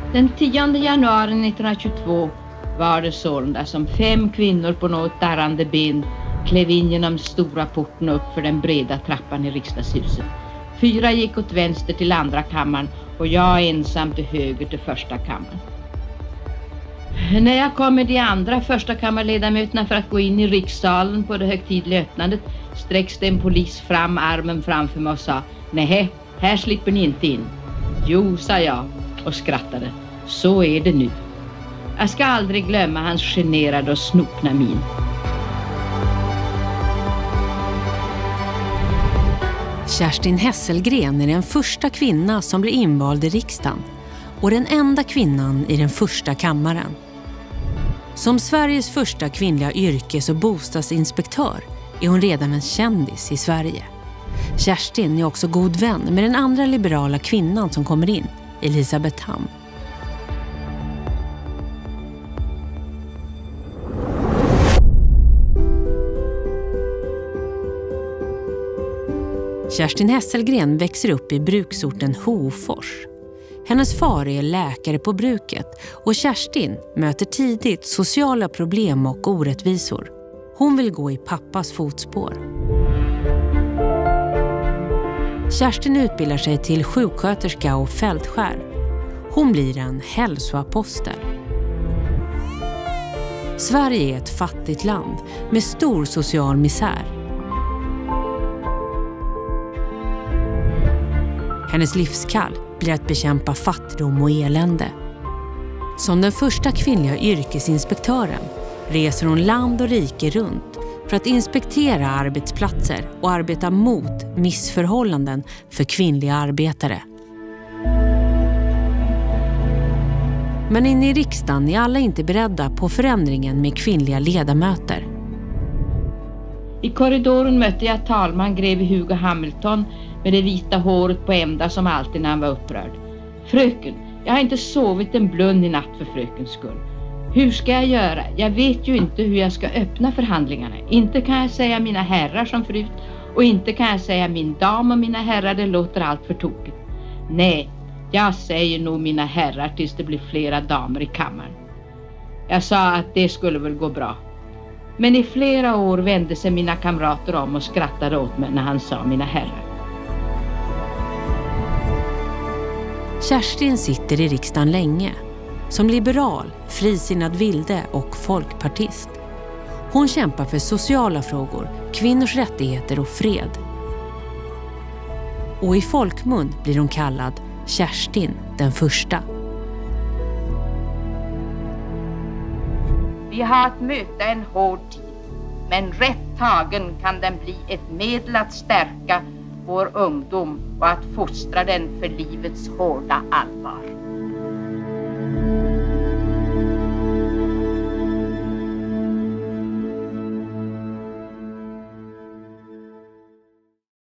Den 10 januari 1922 var det sålunda som 5 kvinnor på något darrande ben klev in genom stora porten upp för den breda trappan i riksdagshuset. 4 gick åt vänster till andra kammaren och jag ensam till höger till första kammaren. När jag kom med de andra första kammarledamöterna för att gå in i rikssalen på det högtidliga öppnandet sträckte en polis fram armen framför mig och sa: nej, här slipper ni inte in. Jo, sa jag och skrattade. Så är det nu. Jag ska aldrig glömma hans generade och snopna min. Kerstin Hesselgren är den första kvinna som blir invald i riksdagen och den enda kvinnan i den första kammaren. Som Sveriges första kvinnliga yrkes- och bostadsinspektör är hon redan en kändis i Sverige. Kerstin är också god vän med den andra liberala kvinnan som kommer in, Elisabeth Tamm. Kerstin Hesselgren växer upp i bruksorten Hofors. Hennes far är läkare på bruket och Kerstin möter tidigt sociala problem och orättvisor. Hon vill gå i pappas fotspår. Kerstin utbildar sig till sjuksköterska och fältskär. Hon blir en hälsoapostel. Sverige är ett fattigt land med stor social misär. Hennes livskall blir att bekämpa fattigdom och elände. Som den första kvinnliga yrkesinspektören reser hon land och rike runt för att inspektera arbetsplatser och arbeta mot missförhållanden för kvinnliga arbetare. Men inne i riksdagen är alla inte beredda på förändringen med kvinnliga ledamöter. I korridoren mötte jag talman greve Hugo Hamilton med det vita håret på ända som alltid när han var upprörd. Fröken, jag har inte sovit en blund i natt för frökens skull. Hur ska jag göra? Jag vet ju inte hur jag ska öppna förhandlingarna. Inte kan jag säga mina herrar som förut och inte kan jag säga min dam och mina herrar, det låter allt för tokigt. Nej, jag säger nog mina herrar tills det blir flera damer i kammaren. Jag sa att det skulle väl gå bra. Men i flera år vände sig mina kamrater om och skrattade åt mig när han sa mina herrar. Kerstin sitter i riksdagen länge. Som liberal, frisinnad vilde och folkpartist. Hon kämpar för sociala frågor, kvinnors rättigheter och fred. Och i folkmun blir hon kallad Kerstin den första. Vi har att möta en hård tid, men rätt tagen kan den bli ett medel att stärka vår ungdom och att fostra den för livets hårda allvar.